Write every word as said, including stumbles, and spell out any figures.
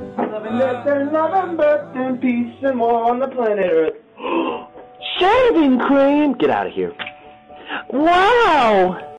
Love and death and love and birth and peace and war on the planet Earth. Shaving cream! Get out of here. Wow!